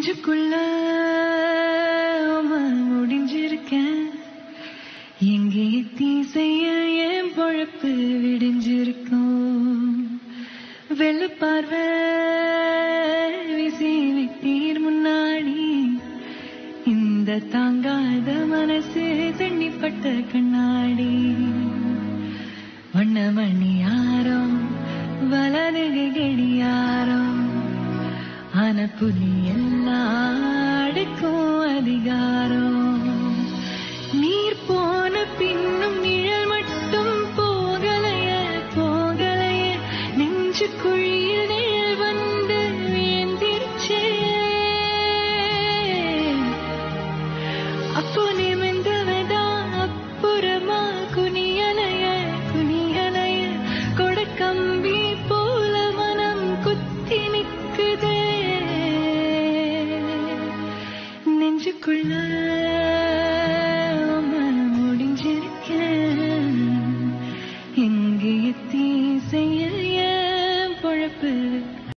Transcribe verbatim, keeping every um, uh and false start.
நெஞ்சுக்குள்ள முடிஞ்சிருக்கேன். எங்கே தீசையில் என் பொழப்பு விடிஞ்சிருக்கும். வெள்ளப்பார்வை வீசி விட்டீர் முன்னாடி. இந்த தாங்காத மனசு தண்ணிப்பட்ட கண்ணாடி. வண்ணமணி யாரோ வலதுகை கடியாரோ. ஆன புலி எல்லாருக்கும் அதிகாரம். நீர் போன பின்னும் நிழல் மட்டும் போகலைய போகலைய. நெஞ்சு குழியில் நிழல் வந்து விழுந்திருச்சே. அப்போ நிமிர்ந்தவதா அப்புறமா குனியலைய குனியலைய. கொடக்கம்பி போல மனம் குத்தி நிக்குதே. நெஞ்சுக்குள்ள முடிஞ்சிருக்கேன். எங்கே தீசை